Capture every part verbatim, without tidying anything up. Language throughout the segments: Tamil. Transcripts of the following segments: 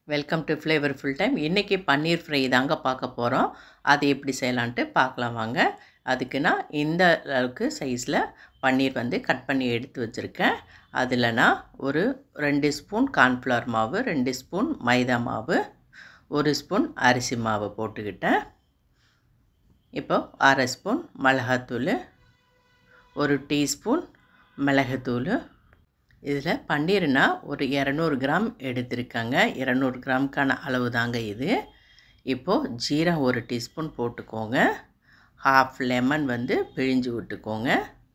Welcome to flavourful time. இன்றைக்கி பன்னீர் ஃப்ரை தாங்க பார்க்க போகிறோம். அது எப்படி செய்யலான்ட்டு பார்க்கலாம் வாங்க. அதுக்கு நான் இந்த அளவுக்கு சைஸில் பன்னீர் வந்து கட் பண்ணி எடுத்து வச்சுருக்கேன். அதில் நான் ஒரு ரெண்டு ஸ்பூன் கார்ன்ஃப்ளவர் மாவு, ரெண்டு ஸ்பூன் மைதா மாவு, ஒரு ஸ்பூன் அரிசி மாவு போட்டுக்கிட்டேன். இப்போ அரை ஸ்பூன் மிளகாத்தூள், ஒரு டீஸ்பூன் மிளகுத்தூள். இதில் பன்னீர்னா ஒரு இரநூறு கிராம் எடுத்திருக்காங்க. இரநூறு கிராமுக்கான அளவு தாங்க இது. இப்போது ஜீரகம் ஒரு டீஸ்பூன் போட்டுக்கோங்க. ஹாஃப் லெமன் வந்து பிழிஞ்சு விட்டுக்கோங்க.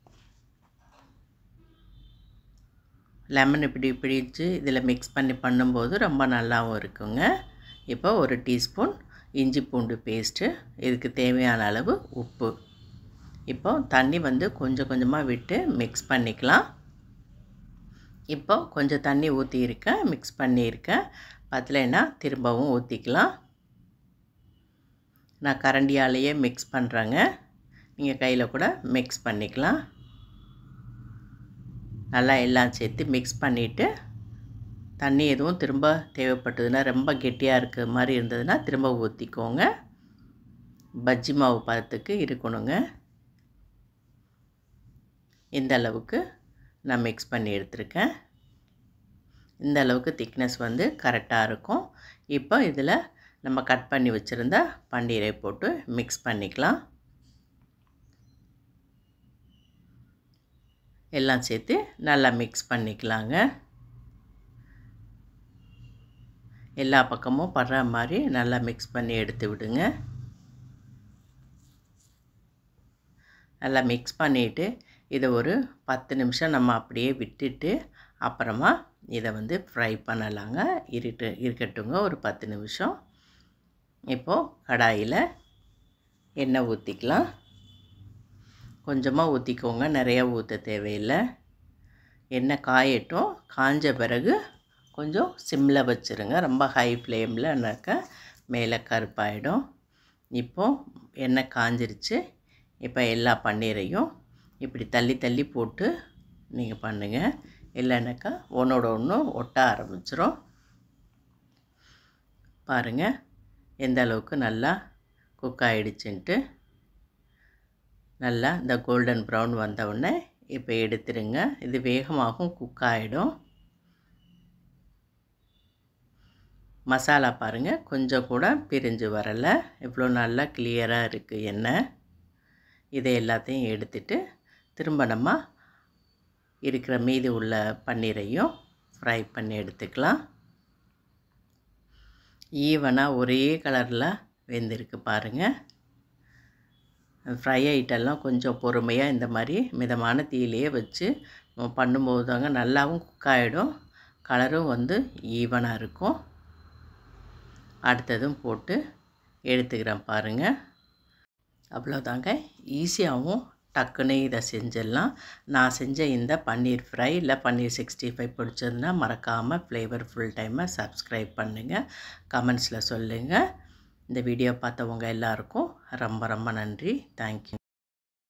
லெமன் இப்படி பிழிஞ்சு இதில் மிக்ஸ் பண்ணி பண்ணும்போது ரொம்ப நல்லாவும் இருக்குங்க. இப்போ ஒரு டீஸ்பூன் இஞ்சி பூண்டு பேஸ்ட்டு, இதுக்கு தேவையான அளவு உப்பு. இப்போ தண்ணி வந்து கொஞ்சம் கொஞ்சமாக விட்டு மிக்ஸ் பண்ணிக்கலாம். இப்போ கொஞ்சம் தண்ணி ஊற்றியிருக்கேன், மிக்ஸ் பண்ணியிருக்கேன். பத்தலைன்னா திரும்பவும் ஊற்றிக்கலாம். நான் கரண்டியாலேயே மிக்ஸ் பண்ணுறேங்க. நீங்கள் கையில் கூட மிக்ஸ் பண்ணிக்கலாம். நல்லா எல்லாம் சேர்த்து மிக்ஸ் பண்ணிவிட்டு தண்ணி எதுவும் திரும்ப தேவைப்பட்டதுன்னா, ரொம்ப கெட்டியாக இருக்க மாதிரி இருந்ததுன்னா திரும்ப ஊற்றிக்கோங்க. பஜ்ஜி மாவு பதத்துக்கு இருக்கணுங்க. இந்த அளவுக்கு நான் மிக்ஸ் பண்ணி எடுத்துருக்கேன். இந்த அளவுக்கு திக்னஸ் வந்து கரெக்டாக இருக்கும். இப்போ இதில் நம்ம கட் பண்ணி வச்சுருந்த பன்னீரை போட்டு மிக்ஸ் பண்ணிக்கலாம். எல்லாம் சேர்த்து நல்லா மிக்ஸ் பண்ணிக்கலாங்க. எல்லா பக்கமும் படுற மாதிரி நல்லா மிக்ஸ் பண்ணி எடுத்து விடுங்க. நல்லா மிக்ஸ் பண்ணிவிட்டு இதை ஒரு பத்து நிமிஷம் நம்ம அப்படியே விட்டுட்டு அப்புறமா இதை வந்து ஃப்ரை பண்ணலாங்க. இருட்டு இருக்கட்டுங்க ஒரு பத்து நிமிஷம். இப்போது கடாயில் எண்ணெய் ஊற்றிக்கலாம். கொஞ்சமாக ஊற்றிக்கோங்க, நிறையா ஊற்ற தேவையில்லை. எண்ணெய் காயட்டும். காஞ்ச பிறகு கொஞ்சம் சிம்மில் வச்சுருங்க. ரொம்ப ஹை ஃப்ளேம்லனாக்கா மேலே கருப்பாயிடும். இப்போது எண்ணெய் காஞ்சிருச்சு. இப்போ எல்லா பன்னீரையும் இப்படி தள்ளி தள்ளி போட்டு நீங்கள் பண்ணுங்கள். இல்லைனாக்கா ஒன்றோட ஒன்று ஒட்ட ஆரம்பிச்சிடும். பாருங்கள் எந்த அளவுக்கு நல்லா குக் ஆகிடுச்சுன்ட்டு. நல்லா இந்த கோல்டன் ப்ரௌன் வந்தவுடனே இப்போ எடுத்துருங்க. இது வேகமாகவும் குக் ஆகிடும். மசாலா பாருங்கள் கொஞ்சம் கூட பிரிஞ்சு வரலை. இவ்வளோ நல்லா கிளியராக இருக்குது எண்ணெய். இதை எல்லாத்தையும் எடுத்துட்டு திரும்ப நம்ம இருக்கிற மீதி உள்ள பன்னீரையும் ஃப்ரை பண்ணி எடுத்துக்கலாம். ஈவனாக ஒரே கலரில் வெந்திருக்கு பாருங்கள். ஃப்ரை ஐட்டெல்லாம் கொஞ்சம் பொறுமையாக இந்த மாதிரி மிதமான தீயிலேயே வச்சு நம்ம பண்ணும்போது தாங்க நல்லாவும் குக் ஆகிடும். கலரும் வந்து ஈவனாக இருக்கும். அடுத்ததும் போட்டு எடுத்துக்கிறேன் பாருங்கள். அவ்வளோதாங்க. ஈஸியாகவும் டக்குன்னு இதை செஞ்சிடலாம். நான் செஞ்ச இந்த பன்னீர் ஃப்ரை இல்லை பன்னீர் சிக்ஸ்டி ஃபைவ் பிடிச்சதுன்னா மறக்காமல் ஃப்ளேவர்ஃபுல் டைமை சப்ஸ்கிரைப் பண்ணுங்கள். கமெண்ட்ஸில் சொல்லுங்கள். இந்த வீடியோ பார்த்தவங்க எல்லாருக்கும் ரொம்ப ரொம்ப நன்றி. தேங்க்யூ.